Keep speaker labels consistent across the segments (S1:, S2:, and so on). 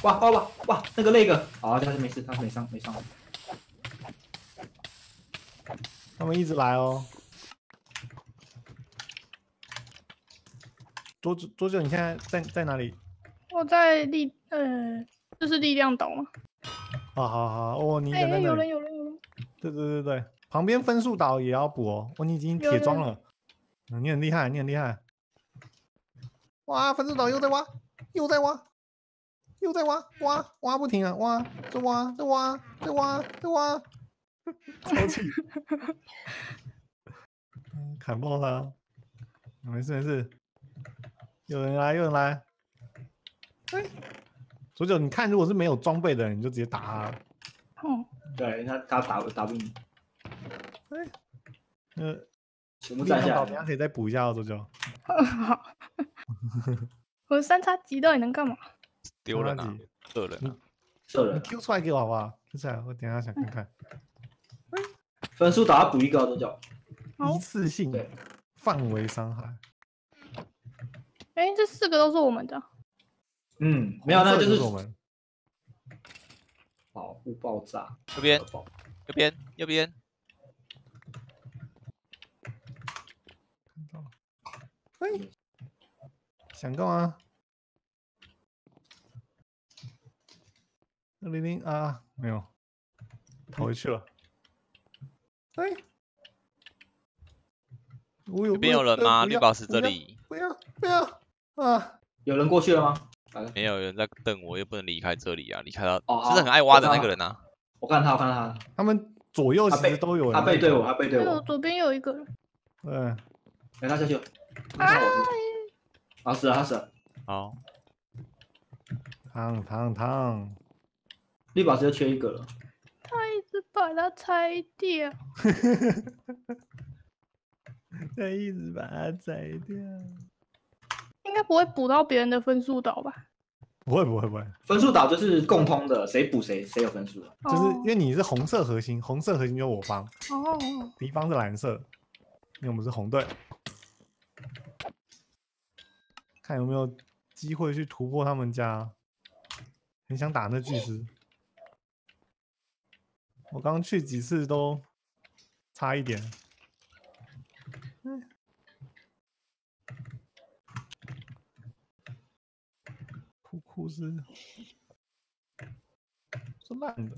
S1: 哇，那个，好，他没事，他没伤。
S2: 他们一直来哦。多久？你现在在哪里？
S3: 我在这是力量岛吗？
S2: 好哦，你人在那里。
S3: 有人。
S2: 对，旁边分数岛也要补哦。哦，你已经铁装了，你很厉害。哇，分数岛又在挖，挖不停啊，再挖，超气。砍爆他，没事。有人来。哎，左九，你看，如果是没有装备的人，你就直接打他了。
S3: 哦，
S1: 对他打不赢。全部站下来。
S2: 等下可以再补一下哦，左九。
S3: 好。我3叉戟到底能干嘛？
S4: 丢人啊！射人啊！
S2: 你 Q 出来给我好不好 ？Q 出来，我等一下想看看。
S1: 分数打要补一个左脚。
S2: 一次性范围伤害。
S3: 这4个都是我们的。
S1: 没有，那就是
S2: 我们
S1: 保护爆炸。
S4: 右边。
S2: 看到了。想干嘛？200啊，没有，逃回去了。
S4: 这边有人吗？绿宝石这里。
S2: 不要啊！
S1: 有人过去了吗？
S4: 没有人在瞪我，又不能离开这里啊！离开到
S1: 就是
S4: 很爱挖的那个人啊。
S1: 我看他。
S2: 他们左右其实都有人。
S1: 他背对我。
S3: 左边有一个人。
S1: 对。他下去了。死了。
S4: 好。
S2: 烫。
S1: 绿宝石就缺一个了。
S3: 他一直把它拆掉。
S2: 他一直把它拆掉。
S3: 应该不会补到别人的分数岛吧？
S2: 不会。
S1: 分数岛就是共通的，谁补谁有分数。
S2: 就是因为你是红色核心，红色核心就是我方。敌方是蓝色，因为我们是红队。看有没有机会去突破他们家。很想打那巨狮。我刚去几次都差一点。库是烂的。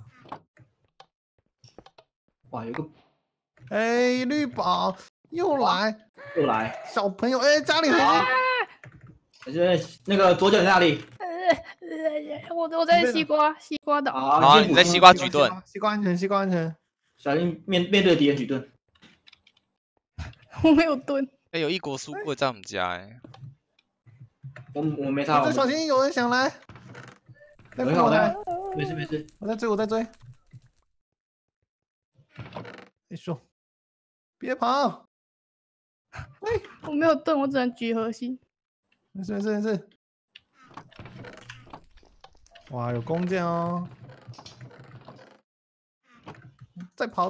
S1: 哇，有个
S2: 绿宝又来，小朋友家里好。
S1: 那个左脚在哪里？
S3: 我在西瓜岛。
S4: 好，你在西瓜举盾。
S2: 西瓜安全。
S1: 小心面对敌人举盾。
S3: 我没有盾。
S4: 有异国书柜在我们家
S1: 我没差。
S2: 小心有人想来。
S1: 没事。
S2: 我在追。说，别跑。
S3: 我没有盾，我只能举核心。
S2: 没事。哇，有弓箭哦！再跑！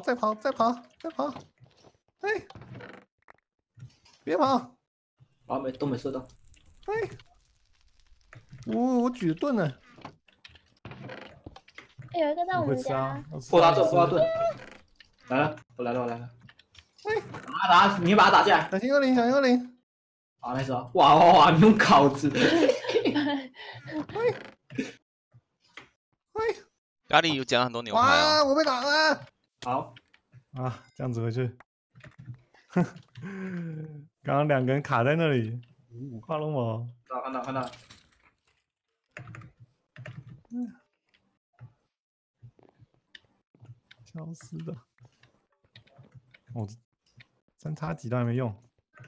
S2: 别跑！
S1: 都没射到。
S2: 我举盾呢。
S3: 有一个在我们家。
S1: 破他盾。来了，我来了。你把他打下来。
S2: 小心幽灵。
S1: 好，没事。哇，你用镐子。
S4: 家里有捡了很多牛排啊！
S2: 我被打了。
S1: 好。
S2: 这样子回去。刚刚2个人卡在那里。跨龙吗？
S1: 看到。
S2: 消失的。3叉戟都还没用。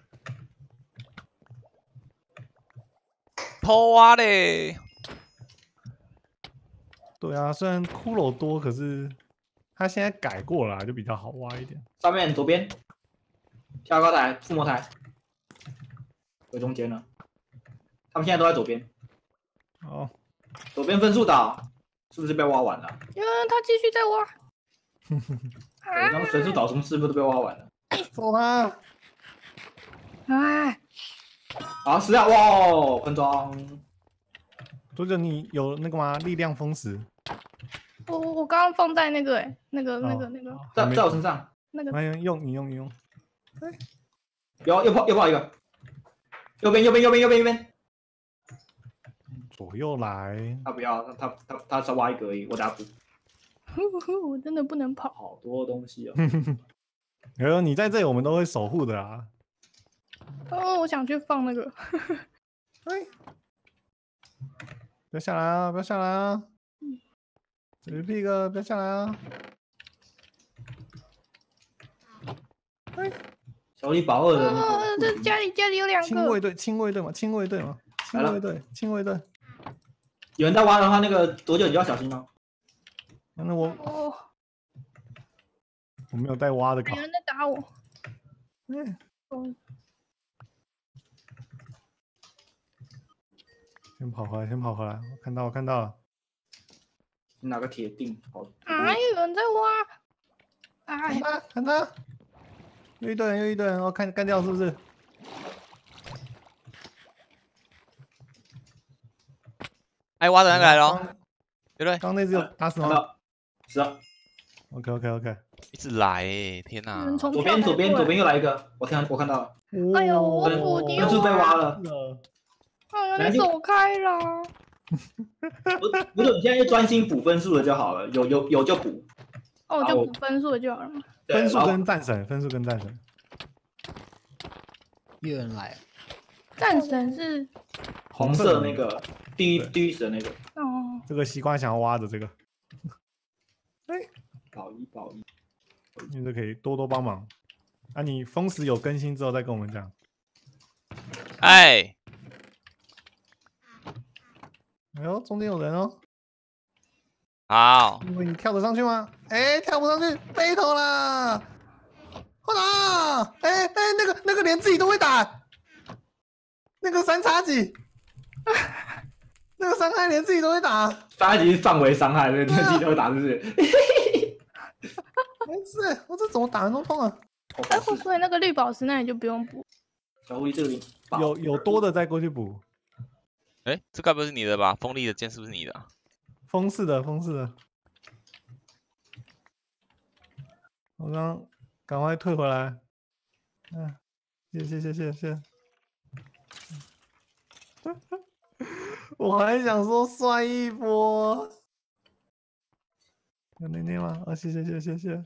S4: 偷挖嘞！
S2: 对啊，虽然骷髅多，可是他现在改过了，就比较好挖一点。
S1: 上面左边，跳高台、附魔台，回中间了。他们现在都在左边。左边分数岛是不是被挖完了？
S3: 他继续在挖。
S1: 刚刚分数岛什么是不是都被挖完了？
S2: 揍他！
S3: 好，
S1: 死掉！哇，喷装。
S2: 左九，你有那个吗？力量封石。
S3: 我刚刚放在那个那个，
S1: 在我身上。
S3: 那个。
S2: 你用。
S1: 又跑一个。右边。
S2: 左右来。
S1: 他不要，他只挖一个而已，我打补。
S3: 我真的不能跑。
S1: 好多东西哦。
S2: 你在这里，我们都会守护的啊。
S3: 我想去放那个。
S2: 不要下来啊！不要下来啊！这是 Pig， 不要下来啊！
S1: 小李保二的那个。
S3: 这家里有2个。
S2: 亲卫队吗？亲卫队。
S1: 有人在挖的话，那个左九你就要小心哦。
S2: 那我没有带挖的镐。
S3: 有人在打我。
S2: 先跑回来，我看到了。
S1: 拿个铁锭。
S3: 有人在挖。
S2: 看他。又一堆人，我干掉是不是？
S4: 哎，挖的那个来了，对不对？
S2: 刚那只有打死吗？
S1: 是啊。
S2: OK。
S4: 一直来哎，天哪！
S1: 左边又来一个，我看到了。
S3: 哎呦，我补丢
S1: 分数被挖了。
S3: 你走开啦！
S1: 不是，你现在就专心补分数了就好了，有就补。
S3: 我就补分数就好了嘛。
S2: 分数跟战神。
S5: 有人来。
S3: 战神是
S1: 红色那个地狱神那个。
S2: 这个西瓜想要挖的这个。
S1: 保一。
S2: 你这可以多帮忙。你封石有更新之后再跟我们讲。
S4: 哎
S2: 呦，中间有人哦。
S4: 好。
S2: 因为你跳得上去吗？跳不上去，背头啦！快打！那个连自己都会打，那个3叉戟，那个伤害连自己都会打。
S1: 3叉戟是范围伤害，连自己都会打，是不是？
S2: 没事，我这怎么打人都痛啊！
S3: 所以那个绿宝石那你就不用补。
S1: 小狐狸这里
S2: 有多的再过去补。
S4: 这该不是你的吧？锋利的剑是不是你的？
S2: 风式的。我赶快退回来。谢。我还想说帅一波。有那吗？谢谢。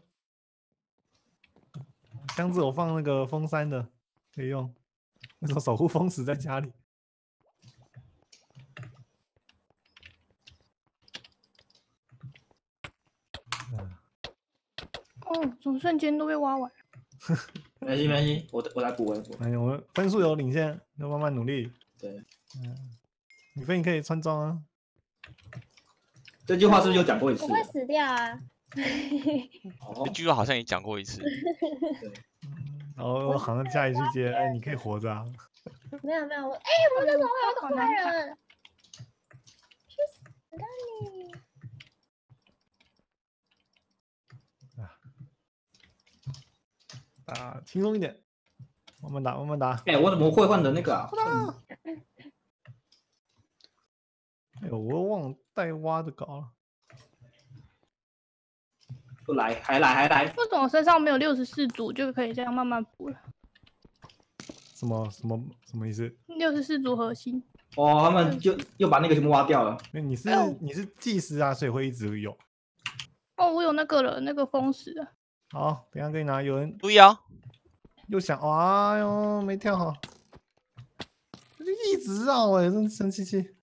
S2: 箱子我放那个风山的，可以用。那种守护风石在家里。
S3: 怎么瞬间都被挖完？
S1: 没关系，我来补。
S2: 我分数有领先，要慢慢努力。
S1: 对。
S2: 你可以穿装啊。
S1: 这句话是不是有讲过一次？
S6: 我会死掉啊。
S4: 这句话好像也讲过一次。
S1: 对。
S2: 然后好像下一句接，你可以活着啊。
S6: 没有，我们这怎么会有个坏人？去死吧你！
S2: 轻松一点，慢慢打。
S1: 我怎么会换的那个啊？
S2: 我忘了带挖的镐了。
S1: 还来。
S3: 为什么我身上没有64组就可以这样慢慢补了？
S2: 什么意思
S3: ？64组核心。
S1: 他们就又把那个全部挖掉了。
S2: 你是祭司啊，所以会一直有。
S3: 我有那个了，那个风石了。
S2: 好，等一下给你拿。有人
S4: 注意啊！
S2: 又想，哎呦，没跳好，就一直绕真生气。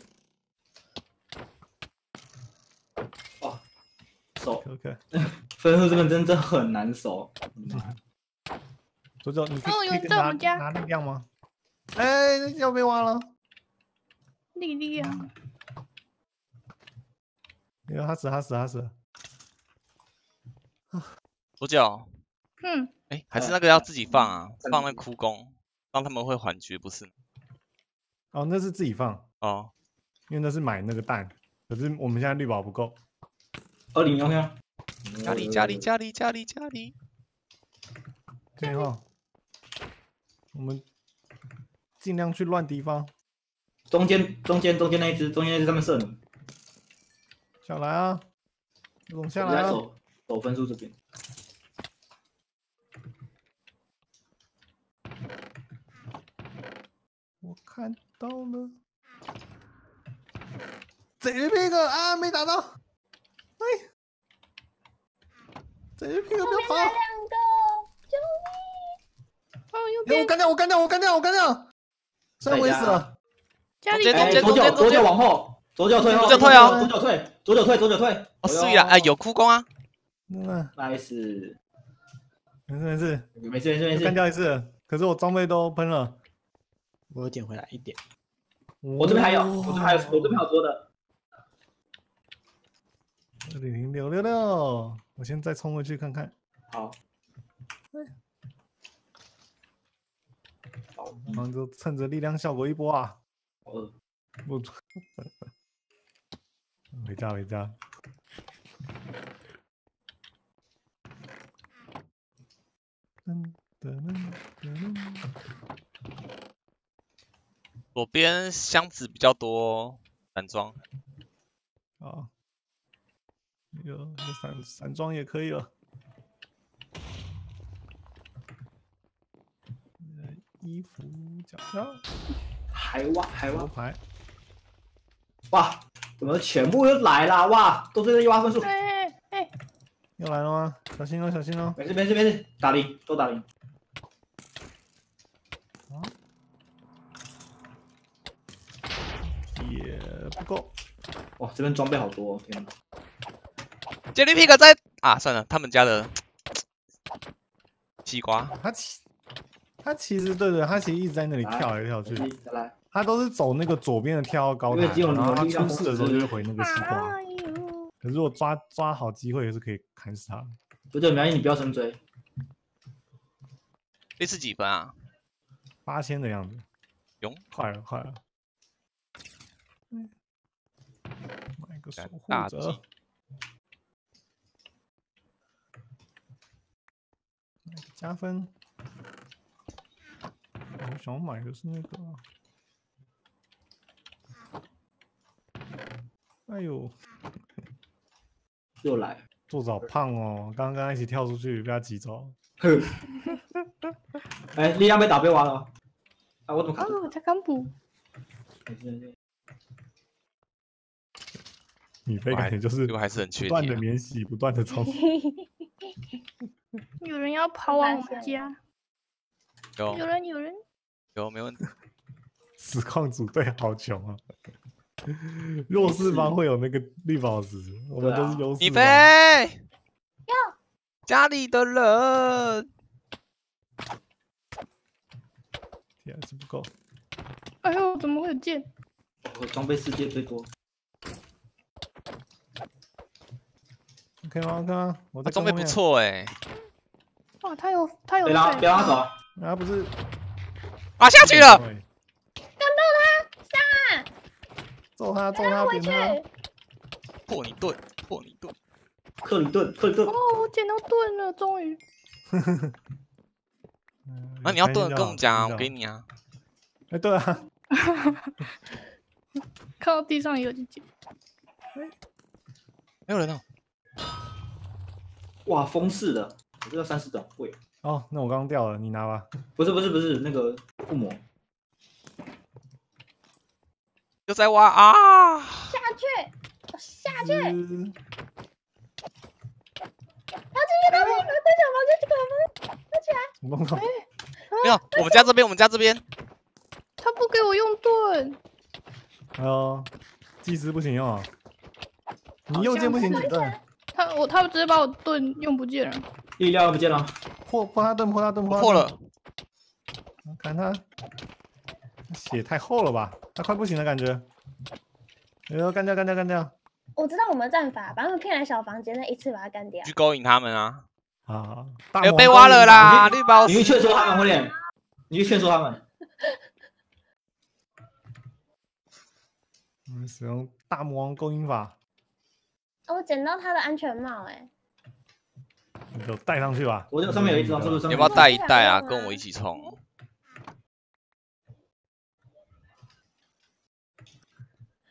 S1: 守
S2: OK，
S1: 分数这个真的很难守。
S2: 左脚，你可以
S3: 拿
S2: 力量吗？要被挖了。
S3: 力量。
S2: 他死了。
S4: 左脚。还是那个要自己放啊，放那枯弓，让他们会缓局，不是？
S2: 那是自己放
S4: 哦，
S2: 因为那是买那个蛋，可是我们现在绿宝不够。
S1: 20用下。
S4: 家里。
S2: 对哈，我们尽量去乱地方。
S1: 中间那一只上面射你。
S2: 下来啊！我们下
S1: 我
S2: 来啊！
S1: 在走分数这边。
S2: 我看到了。这个啊，没打到。哎，这个不要跑！
S6: 两个，救命！
S3: 哦，右边。
S2: 我干掉！虽然我也死了。
S3: 家里
S1: 左脚往后，左脚退后，
S4: 左脚退啊！
S1: 左脚退。
S4: 哦，是呀，哎，有哭工啊。
S1: nice。
S2: 没事。
S1: 干
S2: 掉一次，可是我装备都喷了。
S5: 我有捡回来1点。
S1: 我这边还有，我这边还有多的。
S2: 2.0666，我先再冲回去看看。
S1: 好。
S2: 然后就趁着力量效果一波啊！我回家。
S4: 左边箱子比较多，散装。
S2: 啊，有散装也可以了。衣服脚上，
S1: 海蛙
S2: 牌，
S1: 哇，怎么全部又来了？哇，都是挖分数。
S3: 哎，
S2: 又来了吗？小心哦！
S1: 没事，打零，都打零。
S2: 也不够。
S1: 哇，这边装备好多，哦，天哪！
S4: 杰利皮克在啊，算了，他们家的西瓜。
S2: 他其实对，他其实一直在那里跳来跳去。他都是走那个左边的跳高台，然后他出事的时候就会回那个西瓜。可是如果抓好机会，也是可以砍死他。
S1: 不对，苗一你不要深追。
S4: 这次几分啊
S2: ？8000的样子。快了。买个守护者。买个加分。我想买的是那个。哎呦，
S1: 又来，
S2: 肚子好胖哦！刚刚一起跳出去，被他挤走。
S1: 哎，力量被打被挖了。啊，我怎么看？
S3: 我才刚补。
S2: 米菲感觉就是
S4: 还是很缺
S2: 不断的免洗，不断的冲。
S3: 有人要跑往我们家。
S4: 有
S3: 人。
S4: 有，没问题。
S2: 实况组队好穷啊！弱势方会有那个绿宝石，我们都是优势。
S4: 米菲，家里的人，
S2: 天是不够。
S3: 哎呦，怎么会有剑？
S1: 我装备世界最多。
S2: OK 吗？我的
S4: 装备不错哎。
S3: 哇，他有。
S1: 别让他走。
S2: 他不是。
S4: 啊，下去了！
S6: 干爆他！
S2: 揍他，扁他！
S4: 破你盾！
S1: 克里顿！
S3: 哦，我捡到盾了，终于。
S4: 那你要盾跟我们讲啊，我给你啊。
S2: 哎，对啊。
S3: 看到地上有就捡。
S4: 没有人哦。
S1: 哇，风式的，我这个30种贵。
S2: 哦，那我刚刚掉了，你拿吧。
S1: 不是那个附魔。
S4: 又在挖啊！
S6: 下去！跑进去！快起来！
S4: 没有，我们家这边。
S3: 他不给我用盾。
S2: 哎呦，祭司不行用啊！你右键不行，对。
S3: 他直接把我盾用不见了。
S1: 力量不见了。
S2: 破他盾！
S4: 破了。
S2: 看他，血太厚了吧？他快不行了感觉。哎呦，干掉！
S6: 我知道我们的战法，把他们骗来小房间，再一次把他干掉。
S4: 去勾引他们啊！
S2: 啊！
S4: 被挖了啦！绿宝石。
S1: 你去劝说他们，威廉。你去劝说他们。
S2: 我们使用大魔王勾引法。
S6: 我捡到他的安全帽，哎。
S2: 你就戴上去吧。
S1: 我这上面有一只，是不是？
S4: 要不要带一带啊？跟我一起冲。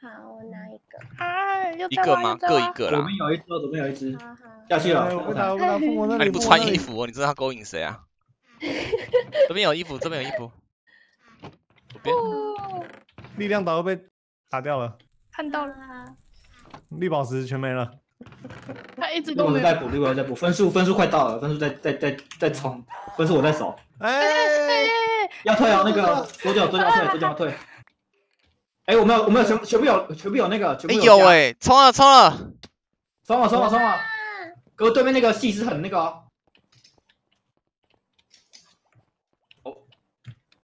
S6: 好，我拿一个。
S3: 啊，又
S4: 一个吗？各一个啦。
S1: 左边有一只，左边有一只，
S6: 好好。
S1: 下去了。
S2: 我打父母那里。
S4: 你不穿衣服哦？你知道他勾引谁啊？这边有衣服，这边有衣服。左边。
S2: 力量岛被打掉了。
S3: 看到了，
S2: 绿宝石全没了。
S3: 他一直都没有。
S1: 绿宝石在补，分数快到了，分数再冲，分数我在守。
S3: 哎，
S1: 要退哦，那个左脚退。哎，我们有全部有那个，全部
S4: 有哎，冲了！
S1: 冲了！哥对面那个细是很那个哦。